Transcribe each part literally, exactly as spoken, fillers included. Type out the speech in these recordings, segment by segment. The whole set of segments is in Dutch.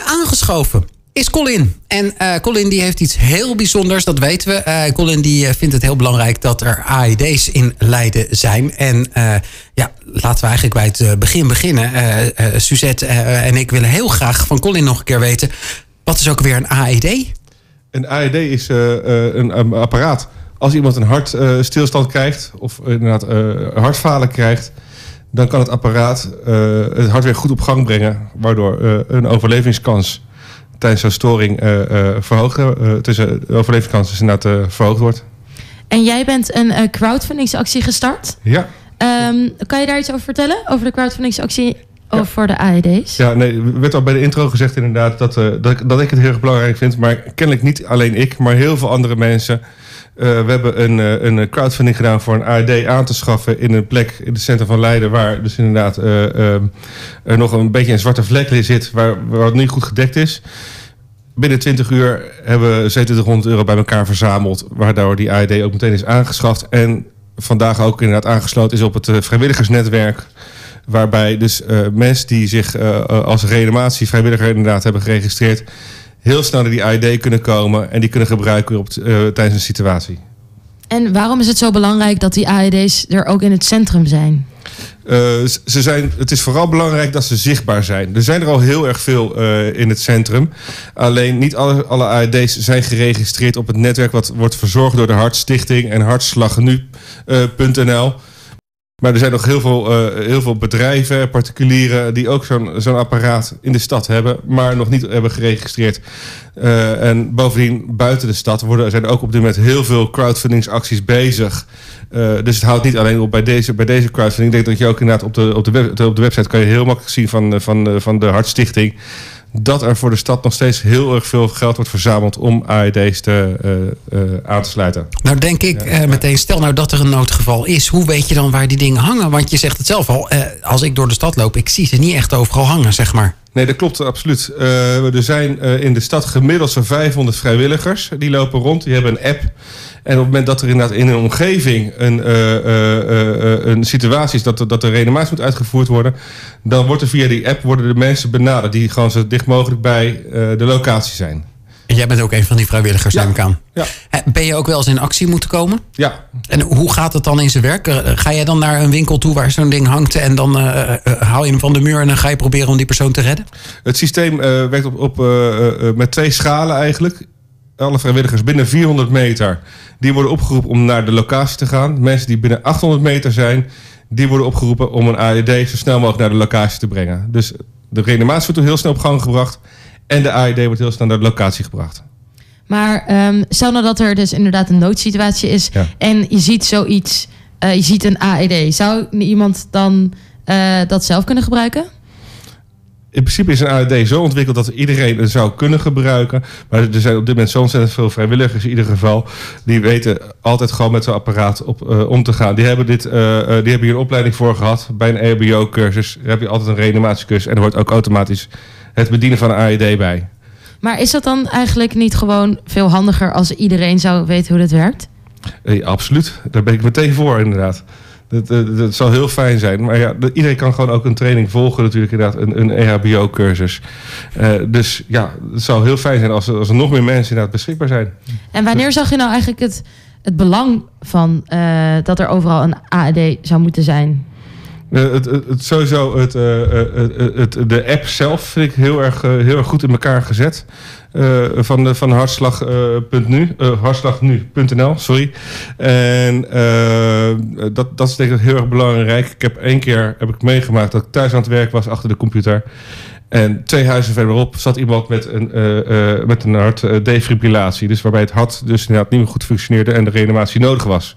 aangeschoven is Colin. En uh, Colin die heeft iets heel bijzonders, dat weten we. Uh, Colin die uh, vindt het heel belangrijk dat er A E D's in Leiden zijn. En uh, ja, laten we eigenlijk bij het uh, begin beginnen. Uh, uh, Suzette uh, en ik willen heel graag van Colin nog een keer weten, wat is ook weer een A E D? Een A E D is uh, uh, een, een apparaat. Als iemand een hartstilstand uh, krijgt, of uh, inderdaad uh, hartfalen krijgt, dan kan het apparaat uh, het hart weer goed op gang brengen, waardoor uh, een overlevingskans tijdens zo'n storing uh, uh, verhoogd, uh, tussen de overlevingskans dus inderdaad uh, verhoogd wordt. En jij bent een uh, crowdfundingsactie gestart. Ja. Um, kan je daar iets over vertellen? Over de crowdfundingsactie Ja. voor de A E D's? Ja, nee, er werd al bij de intro gezegd inderdaad dat, uh, dat, ik, dat ik het heel erg belangrijk vind. Maar kennelijk niet alleen ik, maar heel veel andere mensen. Uh, we hebben een, uh, een crowdfunding gedaan voor een A E D aan te schaffen in een plek in het centrum van Leiden, waar dus inderdaad uh, uh, er nog een beetje een zwarte vlek zit, waar, waar het niet goed gedekt is. Binnen twintig uur hebben we zevenentwintighonderd euro bij elkaar verzameld, waardoor die A E D ook meteen is aangeschaft. En vandaag ook inderdaad aangesloten is op het uh, vrijwilligersnetwerk. Waarbij dus uh, mensen die zich uh, als reanimatie vrijwilliger inderdaad hebben geregistreerd, heel snel naar die A E D kunnen komen en die kunnen gebruiken op t, uh, tijdens een situatie. En waarom is het zo belangrijk dat die A E D's er ook in het centrum zijn? Uh, ze zijn, het is vooral belangrijk dat ze zichtbaar zijn. Er zijn er al heel erg veel uh, in het centrum. Alleen niet alle, alle A E D's zijn geregistreerd op het netwerk wat wordt verzorgd door de Hartstichting en hartslagnu punt n l. Maar er zijn nog heel veel, uh, heel veel bedrijven, particulieren, die ook zo'n zo'n apparaat in de stad hebben, maar nog niet hebben geregistreerd. Uh, en bovendien, buiten de stad worden, zijn er ook op dit moment heel veel crowdfundingsacties bezig. Uh, dus het houdt niet alleen op bij deze, bij deze crowdfunding. Ik denk dat je ook inderdaad op de, op de, web, op de website kan je heel makkelijk zien van, van, van de Hartstichting dat er voor de stad nog steeds heel erg veel geld wordt verzameld om A E D's te, uh, uh, aan te sluiten. Nou denk ik ja, uh, meteen, stel nou dat er een noodgeval is, hoe weet je dan waar die dingen hangen? Want je zegt het zelf al, uh, als ik door de stad loop, ik zie ze niet echt overal hangen, zeg maar. Nee, dat klopt absoluut. Uh, er zijn uh, in de stad gemiddeld zo'n vijfhonderd vrijwilligers. Die lopen rond, die hebben een app. En op het moment dat er inderdaad in een omgeving een, uh, uh, uh, een situatie is dat, dat de reanimatie moet uitgevoerd worden, dan wordt er via die app worden de mensen benaderd die gewoon zo dicht mogelijk bij uh, de locatie zijn. En jij bent ook een van die vrijwilligers, ja. neem ik aan. Ja. Ben je ook wel eens in actie moeten komen? Ja. En hoe gaat het dan in zijn werk? Ga jij dan naar een winkel toe waar zo'n ding hangt en dan uh, uh, haal je hem van de muur en dan ga je proberen om die persoon te redden? Het systeem uh, werkt op, op, uh, uh, met twee schalen eigenlijk. Alle vrijwilligers binnen vierhonderd meter, die worden opgeroepen om naar de locatie te gaan. Mensen die binnen achthonderd meter zijn, die worden opgeroepen om een A E D zo snel mogelijk naar de locatie te brengen. Dus de reanimatie wordt heel snel op gang gebracht en de A E D wordt heel snel naar de locatie gebracht. Maar um, stel nou dat er dus inderdaad een noodsituatie is, ja, en je ziet zoiets, uh, je ziet een A E D. Zou iemand dan uh, dat zelf kunnen gebruiken? In principe is een A E D zo ontwikkeld dat iedereen het zou kunnen gebruiken. Maar er zijn op dit moment zo ontzettend veel vrijwilligers in ieder geval. Die weten altijd gewoon met zo'n apparaat op, uh, om te gaan. Die hebben, dit, uh, uh, die hebben hier een opleiding voor gehad. Bij een E H B O-cursus heb je altijd een reanimatiecursus. En er hoort ook automatisch het bedienen van een A E D bij. Maar is dat dan eigenlijk niet gewoon veel handiger als iedereen zou weten hoe dat werkt? Uh, absoluut. Daar ben ik meteen voor inderdaad. Dat, dat, dat zal heel fijn zijn. Maar ja, iedereen kan gewoon ook een training volgen natuurlijk inderdaad. Een, een E H B O-cursus. Uh, dus ja, het zou heel fijn zijn als er, als er nog meer mensen inderdaad beschikbaar zijn. En wanneer zag je nou eigenlijk het, het belang van uh, dat er overal een A E D zou moeten zijn? Uh, het, het, het sowieso het, uh, het, het, de app zelf vind ik heel erg, uh, heel erg goed in elkaar gezet. Uh, van, de, van hartslag punt nu, uh, hartslagnu punt n l, sorry. En uh, dat, dat is denk ik heel erg belangrijk. Ik heb één keer heb ik meegemaakt dat ik thuis aan het werk was achter de computer. En twee huizen verderop zat iemand met een, uh, uh, met een hartdefibrillatie. Dus waarbij het hart dus inderdaad niet meer goed functioneerde en de reanimatie nodig was.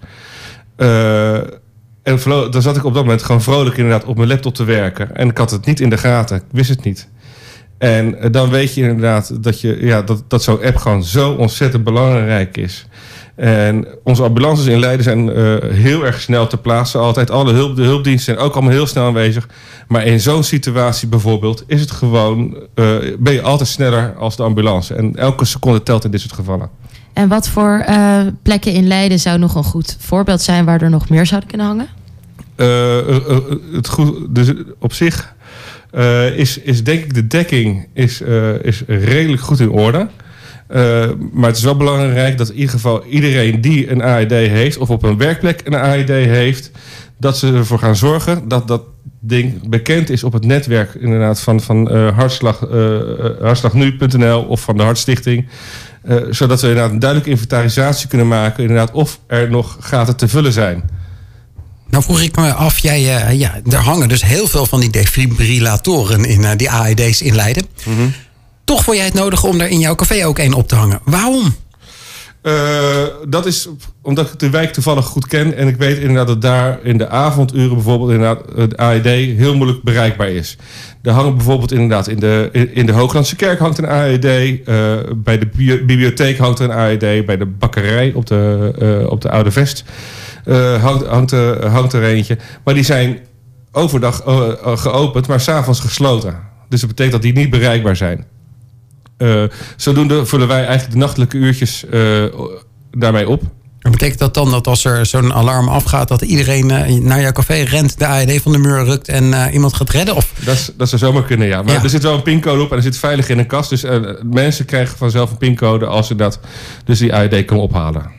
Uh, En dan zat ik op dat moment gewoon vrolijk inderdaad op mijn laptop te werken. En ik had het niet in de gaten. Ik wist het niet. En dan weet je inderdaad dat, je, ja, dat, dat zo'n app gewoon zo ontzettend belangrijk is. En onze ambulances in Leiden zijn uh, heel erg snel te plaatsen. Altijd alle hulp, de hulpdiensten zijn ook allemaal heel snel aanwezig. Maar in zo'n situatie bijvoorbeeld is het gewoon, uh, ben je altijd sneller als de ambulance. En elke seconde telt in dit soort gevallen. En wat voor uh, plekken in Leiden zou nog een goed voorbeeld zijn waar er nog meer zouden kunnen hangen? Uh, uh, uh, het goed, dus op zich uh, is, is denk ik de dekking is, uh, is redelijk goed in orde. Uh, maar het is wel belangrijk dat in ieder geval iedereen die een A E D heeft... of op een werkplek een A E D heeft... dat ze ervoor gaan zorgen dat dat ding bekend is op het netwerk... inderdaad van, van uh, hartslag, uh, hartslagnu punt n l of van de Hartstichting... Uh, zodat we inderdaad een duidelijke inventarisatie kunnen maken... inderdaad of er nog gaten te vullen zijn. Nou vroeg ik me af, jij, uh, ja, er hangen dus heel veel van die defibrillatoren... in uh, die A E D's in Leiden... Mm-hmm. Toch vond jij het nodig om er in jouw café ook één op te hangen. Waarom? Uh, dat is omdat ik de wijk toevallig goed ken. En ik weet inderdaad dat daar in de avonduren bijvoorbeeld inderdaad het A E D heel moeilijk bereikbaar is. Er hangt bijvoorbeeld inderdaad in de, in de Hooglandse kerk hangt een A E D. Uh, bij de bibliotheek hangt er een A E D. Bij de bakkerij op de, uh, op de Oude Vest uh, hangt, hangt, er, hangt er eentje. Maar die zijn overdag uh, geopend, maar 's avonds gesloten. Dus dat betekent dat die niet bereikbaar zijn. Uh, zodoende vullen wij eigenlijk de nachtelijke uurtjes uh, daarmee op. En betekent dat dan dat als er zo'n alarm afgaat... dat iedereen uh, naar jouw café rent, de A E D van de muur rukt... en uh, iemand gaat redden? Of? Dat, dat zou zomaar kunnen, ja. Maar ja. Er zit wel een pincode op en er zit veilig in een kast. Dus uh, mensen krijgen vanzelf een pincode als ze dat, dus die A E D kunnen ophalen.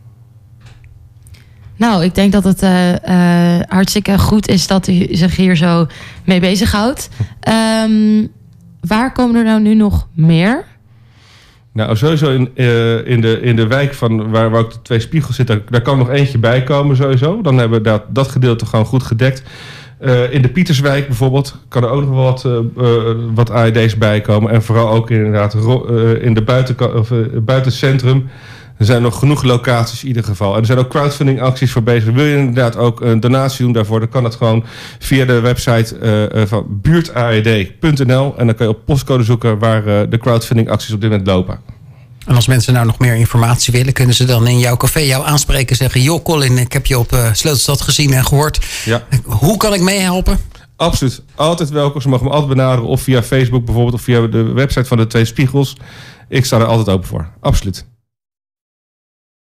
Nou, ik denk dat het uh, uh, hartstikke goed is dat u zich hier zo mee bezighoudt. Um, Waar komen er nou nu nog meer? Nou, sowieso in, uh, in, de, in de wijk van waar, waar ook de twee spiegels zitten... daar kan nog eentje bij komen sowieso. Dan hebben we dat, dat gedeelte gewoon goed gedekt. Uh, in de Pieterswijk bijvoorbeeld kan er ook nog wat, uh, uh, wat A E D's bij komen. En vooral ook inderdaad uh, in de buiten, of, uh, buitencentrum... Er zijn nog genoeg locaties in ieder geval. En er zijn ook crowdfunding acties voor bezig. Wil je inderdaad ook een donatie doen daarvoor... dan kan dat gewoon via de website uh, van buurt A E D punt n l. En dan kan je op postcode zoeken waar uh, de crowdfunding acties op dit moment lopen. En als mensen nou nog meer informatie willen... kunnen ze dan in jouw café jou aanspreken en zeggen... joh Colin, ik heb je op uh, Sleutelstad gezien en gehoord. Ja. Hoe kan ik meehelpen? Absoluut. Altijd welkom. Ze mogen me altijd benaderen. Of via Facebook bijvoorbeeld. Of via de website van de Twee Spiegels. Ik sta er altijd open voor. Absoluut.